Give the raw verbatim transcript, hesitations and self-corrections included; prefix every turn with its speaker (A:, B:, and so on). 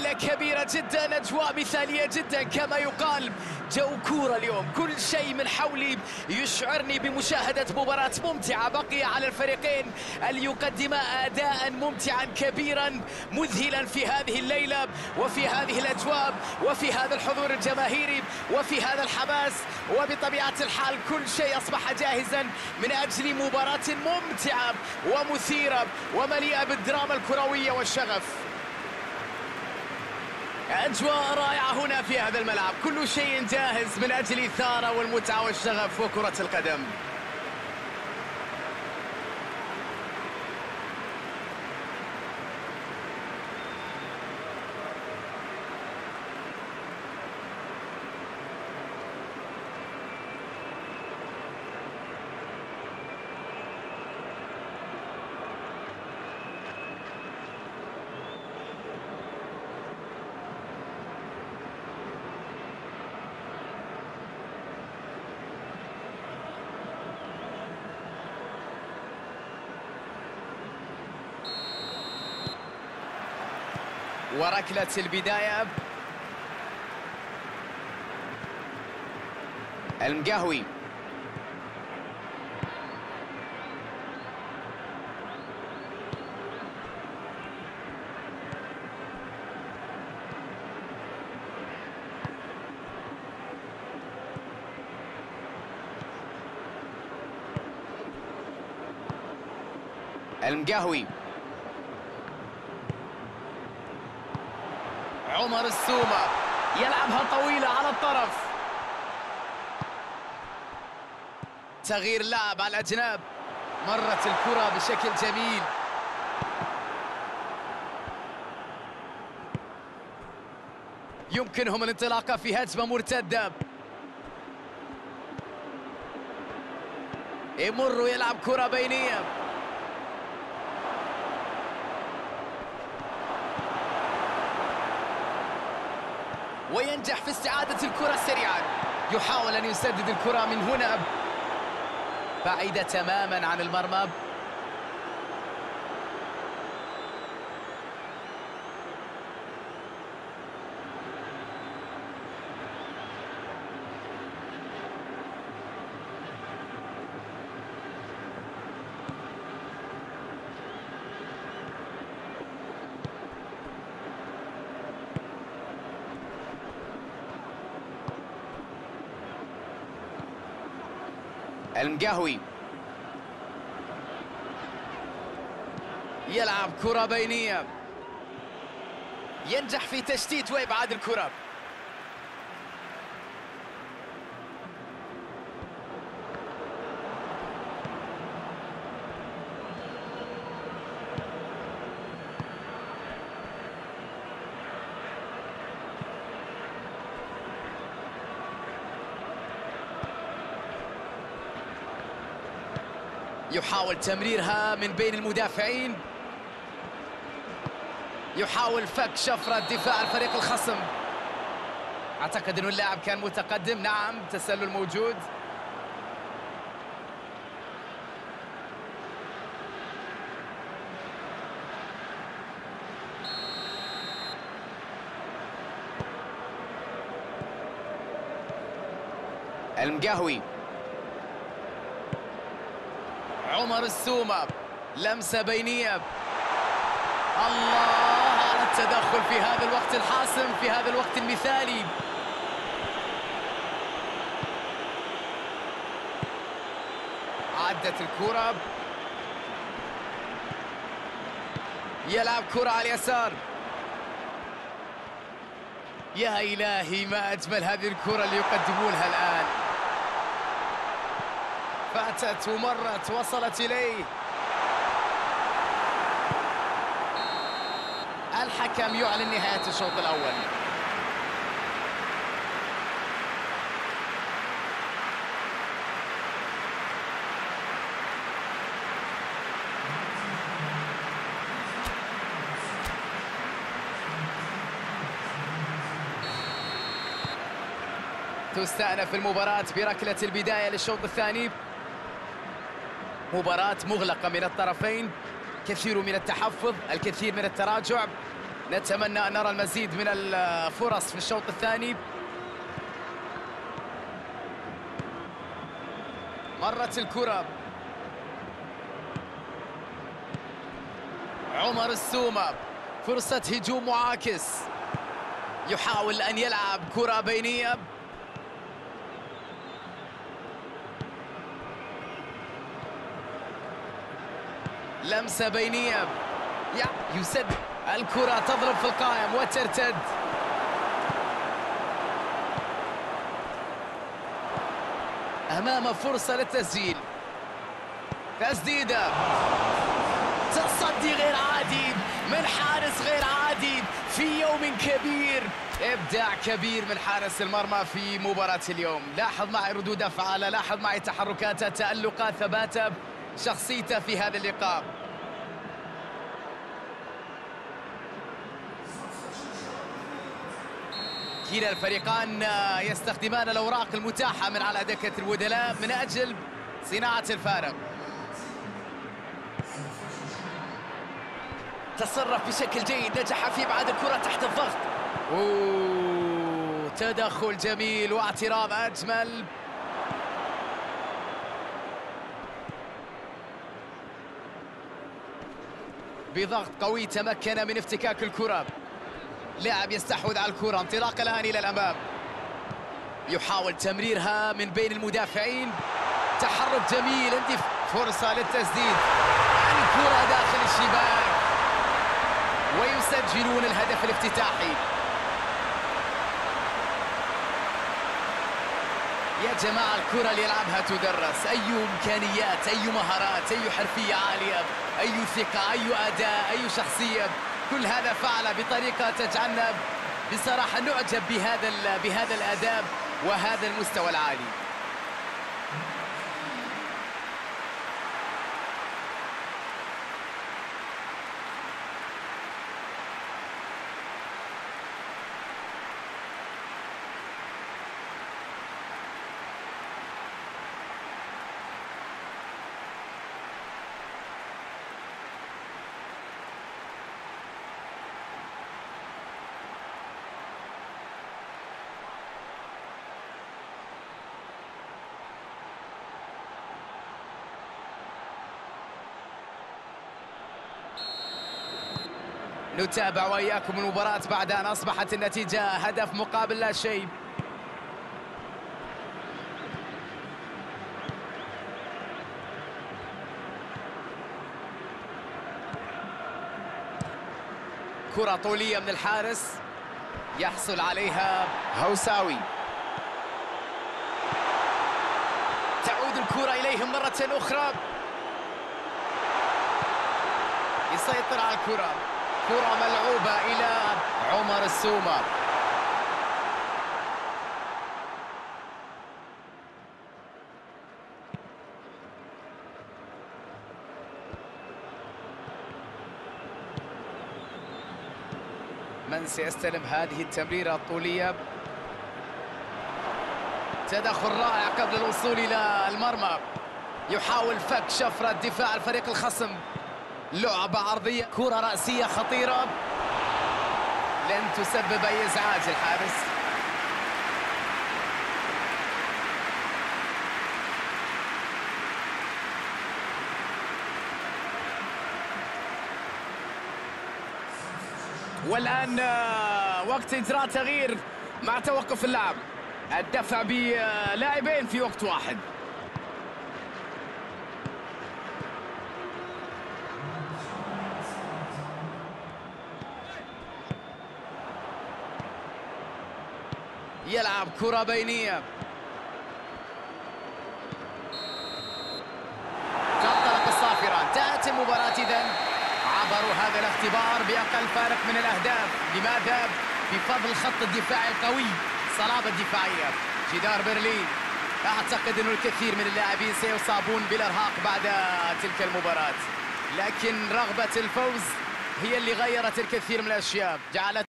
A: فعالية كبيرة جدا، أجواء مثالية جدا كما يقال. جو كورة اليوم، كل شيء من حولي يشعرني بمشاهدة مباراة ممتعة. بقي على الفريقين أن يقدما أداء ممتعا كبيرا مذهلا في هذه الليلة وفي هذه الأجواء وفي هذا الحضور الجماهيري وفي هذا الحماس، وبطبيعة الحال كل شيء أصبح جاهزا من أجل مباراة ممتعة ومثيرة ومليئة بالدراما الكروية والشغف. أجواء رائعة هنا في هذا الملعب، كل شيء جاهز من أجل الإثارة والمتعة والشغف وكرة القدم. وركلة البداية، المقهوي المقهوي عمر السومة يلعبها طويلة على الطرف. تغيير لاعب على الأجناب، مرت الكرة بشكل جميل. يمكنهم الانطلاقة في هجمة مرتدة. يمر ويلعب كرة بينية. وينجح في استعادة الكرة سريعا. يحاول أن يسدد الكرة من هنا بعيدة تماما عن المرمى. المقهوي يلعب كرة بينية، ينجح في تشتيت وإبعاد الكرة. يحاول تمريرها من بين المدافعين، يحاول فك شفرة دفاع الفريق الخصم. أعتقد أنه اللاعب كان متقدم. نعم، تسلل موجود. المقهوي عمر السومة، لمسة بينية. الله على التدخل في هذا الوقت الحاسم، في هذا الوقت المثالي. عدت الكرة، يلعب كرة على اليسار. يا إلهي ما أجمل هذه الكرة اللي يقدمونها الآن. فاتت ومرت، وصلت إليه. الحكم يعلن نهاية الشوط الأول. تستأنف المباراة بركلة البداية للشوط الثاني. مباراة مغلقة من الطرفين، كثير من التحفظ، الكثير من التراجع. نتمنى أن نرى المزيد من الفرص في الشوط الثاني. مرت الكرة، عمر السومة، فرصة هجوم معاكس، يحاول أن يلعب كرة بينية. لمسة بينية، يسد الكرة، تضرب في القائم وترتد. أمام فرصة للتسجيل، تسديدة، تصدي غير عادي من حارس غير عادي في يوم كبير، إبداع كبير من حارس المرمى في مباراة اليوم. لاحظ معي ردود أفعاله، لاحظ معي تحركاته، تألقه، ثباته، شخصيته في هذا اللقاء. كلا الفريقان يستخدمان الأوراق المتاحة من على دكة البدلاء من أجل صناعة الفارق. تصرف بشكل جيد، نجح في إبعاد الكرة تحت الضغط. أوه، تدخل جميل واعتراض أجمل. بضغط قوي تمكن من افتكاك الكرة. لاعب يستحوذ على الكرة، انطلاقة الآن إلى الأمام، يحاول تمريرها من بين المدافعين، تحرك جميل، عندي فرصة للتسديد، الكرة داخل الشباك ويسجلون الهدف الافتتاحي. يا جماعة الكرة اللي يلعبها تدرس، أي إمكانيات، أي مهارات، أي حرفية عالية، أي ثقة، أي أداء، أي شخصية، كل هذا فعل بطريقة تجعلنا بصراحة نعجب بهذا بهذا الأداء وهذا المستوى العالي. نتابع وإياكم المباراة بعد أن أصبحت النتيجة هدف مقابل لا شيء. كرة طولية من الحارس يحصل عليها هوساوي، تعود الكرة إليهم مرة أخرى، يسيطر على الكرة، كرة ملعوبة إلى عمر السومة. من سيستلم هذه التمريرة الطولية؟ تدخل رائع قبل الوصول إلى المرمى، يحاول فك شفرة دفاع الفريق الخصم، لعبة عرضية، كرة رأسية خطيرة لن تسبب أي إزعاج الحارس. والآن وقت إجراء تغيير مع توقف اللعب، الدفع بلاعبين في وقت واحد. يلعب كرة بينية، تنطلق الصافرة، انتهت المباراة إذن، عبروا هذا الاختبار بأقل فارق من الأهداف. لماذا؟ بفضل خط الدفاع القوي، صلابة دفاعية، جدار برلين. أعتقد أن الكثير من اللاعبين سيصابون بالإرهاق بعد تلك المباراة، لكن رغبة الفوز هي اللي غيرت الكثير من الأشياء، جعلت